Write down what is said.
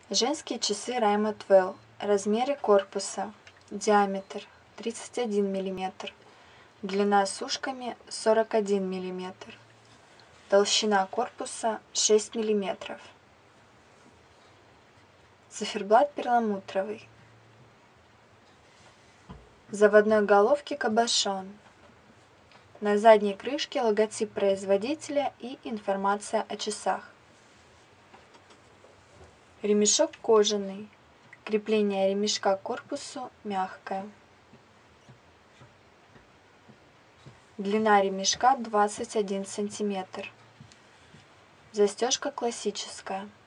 Женские часы Райма Твелл. Размеры корпуса. Диаметр 31 мм. Длина с ушками 41 мм. Толщина корпуса 6 мм. Циферблат перламутровый. Заводной головки кабошон. На задней крышке логотип производителя и информация о часах. Ремешок кожаный. Крепление ремешка к корпусу мягкое. Длина ремешка 21 см. Застежка классическая.